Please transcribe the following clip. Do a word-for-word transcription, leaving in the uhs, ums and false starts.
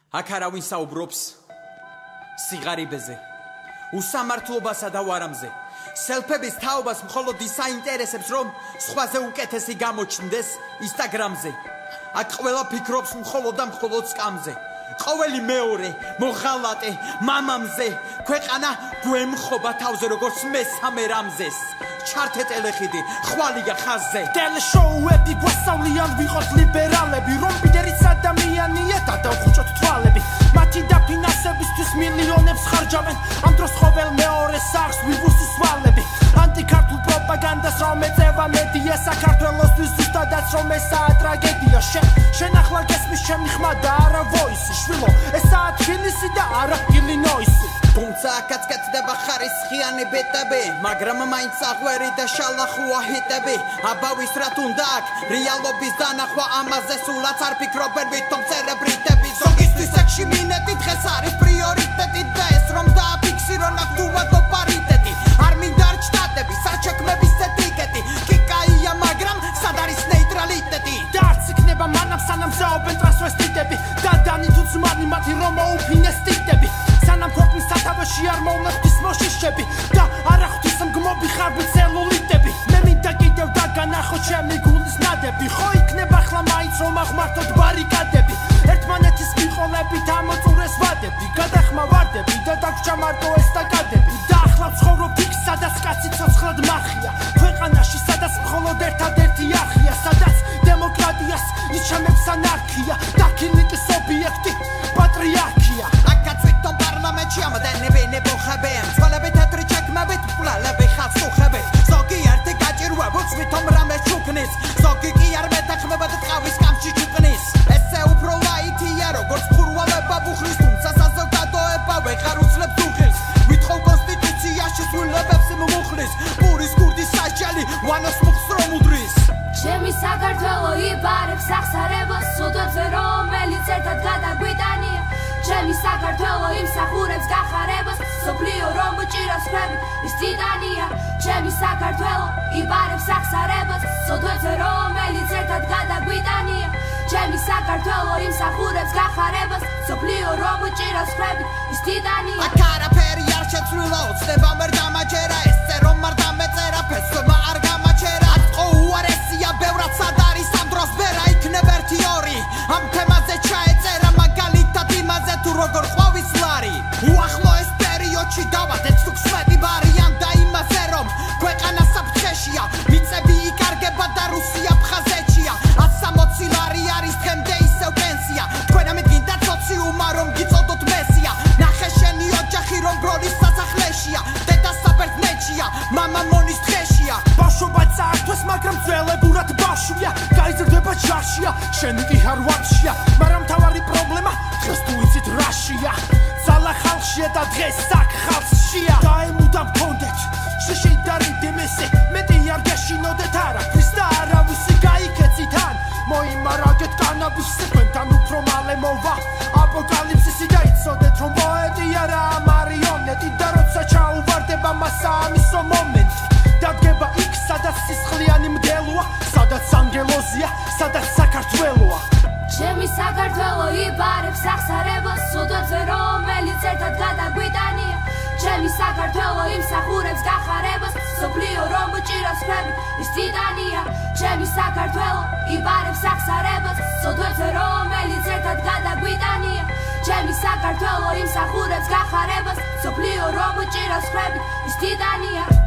აქ არავინ საუბრობს სიღარიბეზე, უსამართლობასა და ვარამზე. სელფების თაობას მხოლოდ ის აინტერესებს, რომ სხვაზე უკეთესი გამოჩნდეს ინსტაგრამზე. აქ ყველა ფიქრობს მხოლოდ და მხოლოდ სკამზე. ყოველი მეორე მოღალატე მამამზე. ქვეყანა გვემხობა თავზე როგორც მესამე რამზეს. ჩართე ტელეხიდი, ხვალია ხაზზე. ტელეშოუები გვასწავლიან ვიყოთ ლიბერალები, რომ ბიდერიც ადამიანია და დავხუჭოთ თვალები. მათი დაფინანსებისთვის მილიონებს ხარჯავენ, ამ დროს ყოველ მეორეს აქვს ვირუსის ვალები. ანტიქართულ პროპაგანდას რომ ეწევა მედია, საქართველოსთვის ზუსტადაც რომ ესაა ტრაგედია. შენ ახლა გესმის ჩემი ხმა და არა ვოისი, შვილო, ესაა თბილისი და არა ილინოისი. თუმცა აქაც კეთდება ხარისხიანი ბეტები, მაგრამ მაინც აღვერი და შალახუა ჰიტები. აბავის რა თუნდა აქ რეალობის დანახვა, ამაზე სულაც არ ფიქრობენ ვითომ ცელებრიტები. ზოგისთვის აქში მინეტი დღეს არის პრიორიტეტი და ეს რომ დააფიქსირონ აქ თუვადო პარიტეტი. არ მინდა რჩტატები, საჩექმების ეტიკეტი, კიკაია მაგრამ სად არის ნეიტრალიტეტი. და არც იქნება მანამ სანამ ზაობენ ტრანსვესტიტები და დანით უცმანი მათი რომ მოუფინეს ტიტები. სანამ ქვეყნის სათავეში არ მოვლენ ღვთისმოშიშები და არ ახვთვის მგმობი ხარბი ცელულიტები. მე მინდა კიდევ დაგანახო ჩემი გულის ნადები, ხო იქნება ახლა მაინც რომ აღმართოთ ბარიკადები. ერთმანეთის მიყოლებით ამოწურეს ვადები, გადახმა ვარდები და დაგვრჩა მარტო ესტაკადები. და ახლა ვცხოვრობ იქ, სადაც კაცი ცოცხლად მახია, ქვეყანაში სადაც მხოლოდ ერთადერთი არხია, სადაც დემოკრატიას ნიშნავს ანარქია და კინიკის ობიექტი პატრიარქია. აქაც ვითომ პარლამენტში ამოდენები ნებოხებიან, ცვალები თეთრი ჩექმებით პლალები ხალხს უხებენ. ზოგი ერთი გაჭირვებობს ვითომ რამეს ჩუქნის, ზოგი კი არ მეტახმება და ტყავის კამში ჩუქნის. ესე უფრო ლაითია როგორც ფურვალება ბუხრის, თუმცა საზოგადოება ვეღარ უძლებს უხილს. ვითხოვ კონსტიტუციაში სრულებებს მუხლის, პურის ქურდის საჭელი ვანოს მუხს რომ უდრის. ჩემი საქართველო იბარებს აღსარებას, სუდოზე რომელიც ერთად გადაგვიტანია. ჩემი საქართველო იმსახურებს გახარებას, სოფლიო რომ უჭირავს ხვები ის ტიტანია. ჩემი საქართველო იბარებს აღსარებას, სუდოზე რომელიც ერთად გადაგვიტანია. ჩემი საქართველო იმსახურებს გახარებას, სოფლიო რომ უჭირავს ხვები ის ტიტანია. აქ არაფერი არ შეცვლილა, ოცნება ვერ დამაჯერა, ესე რომ არ დამეწერა, ფესვება არ გამაჩერა. აქ ყო უარესია, ბევრად სად არის ამ დროს ბერა, იქნება ერთი ორი ამ თემაზე ჩაეწერა, მაგალითად იმაზე თუ როგორ ყვავის ლარი. უახლოეს პერიოდში დავადეთ თუ ქსვეტი ვარიან და იმაზე რომ ქვეყანა საფრთხეშია, მიწები იკარგება და რუსია ფხაზეთშია. ასამოცი ლარი არის დღემდე ისევ პენსია, თქვენ ამით გინდა სოციუმა რომ გიწოდოთ მესია. ნახე შენი ოჯახი რომ ბროლის სასახლეშია, დედა საბერძნეთშია, მამა მონის დღეშია. ბავშვობა წაართვეს მაგრამ ძველებურად ბავშვია, გაიზრდება ჯაშია, შენი კი არ ვარშია. მაგრამ მთავარი პრობლემა დღეს თუ იცით რაშია, ძალა ხალხშია და დღეს აქ ხალხშია. დაემუდა მქონდეთ შიში და რიდიმისი, მეტი არ გეშინოდეთ არაფრის და არავისი გაიქეცით ან მოიმარაგეთ კანაბისზე, თქვენთან უფრო მალე მოვა აპოკალიფსისი და იცოდეთ რომ პოეტი არაა მარიონეტი და როცა ჩაუვარდება მასა ამისო მომენტი, დადგება იქ სადაც სისხლიანი მგელოა, სადაც ანგელოზია, სადაც საქართველოა. ჩემი საქართველო იბარებს აღსარებას, სუდოზე რომელიც ერთად გადაგვიტანია. ჩემი საქართველო იმსახურებს გახარებას, სოფლიო რომ უჭირავს ხვები ის ტიტანია. ჩემი საქართველო იბარებს აღსარებას, სუდოზე რომელიც ერთად გადაგვიტანია. ჩემი საქართველო იმსახურებს გახარებას, სოფლიო რომ უჭირავს ხვები ის ტიტანია.